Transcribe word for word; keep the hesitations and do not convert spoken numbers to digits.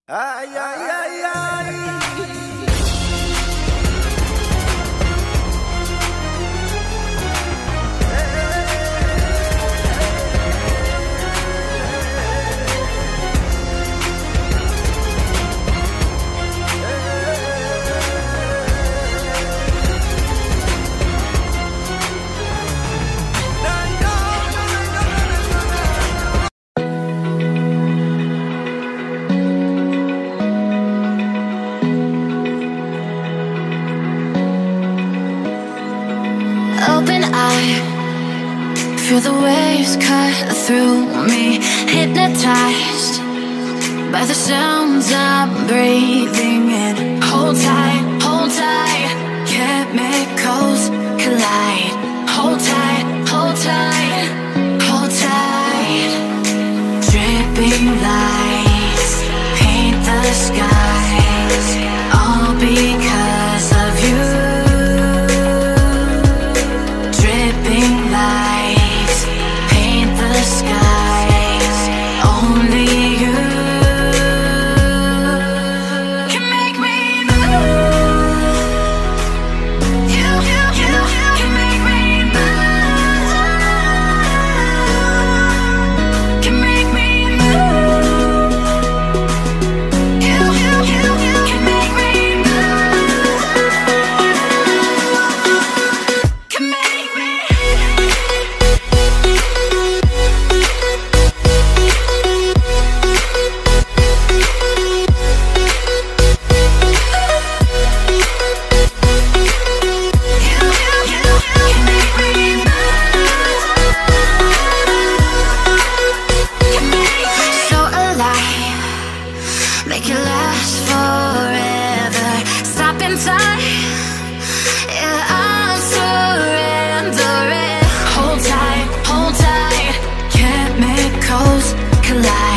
Ay, ay, ay, ay. Open eye, feel the waves cut through me, hypnotized by the sounds I'm breathing in. Hold tight, hold tight, chemicals collide. Hold tight, hold tight, hold tight. Dripping lights paint the skies, all because of you. Lights paint the skies, only you can make me move. You, you, you can make me move. Can make me move. You, you, you can make me move. Can make me. Make it last forever. Stop in time. Yeah, I'm surrendering. Hold tight, hold tight. Chemicals collide.